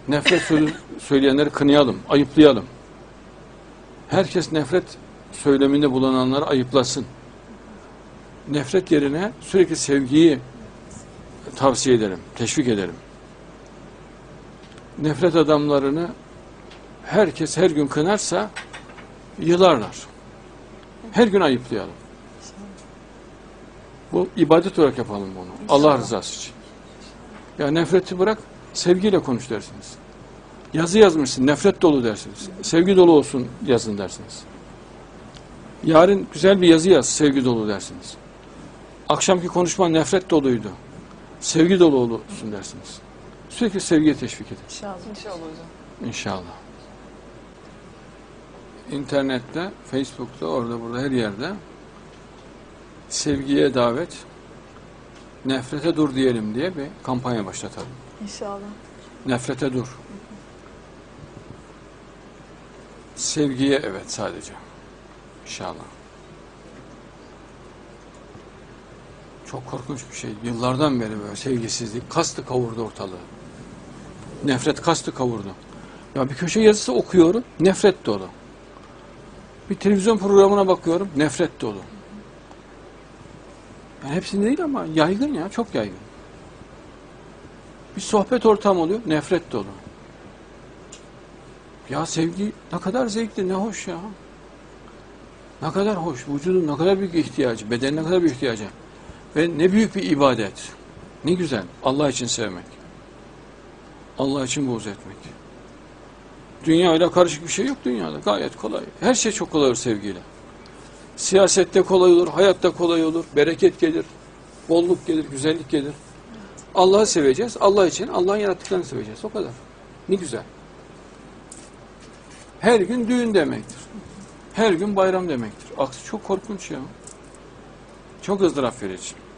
Nefret sözü söyleyenleri kınayalım, ayıplayalım. Herkes nefret söyleminde bulunanları ayıplasın. Nefret yerine sürekli sevgiyi tavsiye ederim, teşvik ederim. Nefret adamlarını herkes her gün kınarsa yılarlar. Her gün ayıplayalım. Bu ibadet olarak yapalım bunu. Allah rızası için. Ya nefreti bırak, sevgiyle konuş dersiniz. Yazı yazmışsın, nefret dolu dersiniz. Sevgi dolu olsun yazın dersiniz. Yarın güzel bir yazı yaz, sevgi dolu dersiniz. Akşamki konuşma nefret doluydu. Sevgi dolu olsun dersiniz. Sürekli sevgiye teşvik edin. İnşallah. İnşallah hocam. İnşallah. İnternette, Facebook'ta, orada burada her yerde sevgiye davet, nefrete dur diyelim diye bir kampanya başlatalım. İnşallah. Nefrete dur. Sevgiye evet sadece. İnşallah. Çok korkunç bir şey. Yıllardan beri böyle sevgisizlik kastı kavurdu ortalığı. Nefret kastı kavurdu. Ya bir köşe yazısı okuyorum, nefret dolu. Bir televizyon programına bakıyorum, nefret dolu. Yani hepsinde değil ama yaygın ya, çok yaygın. Bir sohbet ortamı oluyor, nefret dolu. Ya sevgi ne kadar zevkli, ne hoş ya. Ne kadar hoş, vücudun ne kadar büyük ihtiyacı, bedenin ne kadar büyük ihtiyacı. Ve ne büyük bir ibadet. Ne güzel, Allah için sevmek. Allah için buğz etmek. Dünya öyle karışık bir şey yok dünyada, gayet kolay. Her şey çok kolay olur sevgiyle. Siyasette kolay olur, hayatta kolay olur, bereket gelir, bolluk gelir, güzellik gelir. Allah'ı seveceğiz, Allah için, Allah'ın yarattıklarını seveceğiz, o kadar. Ne güzel. Her gün düğün demektir. Her gün bayram demektir. Aksi çok korkunç ya. Çok ızdırap verici.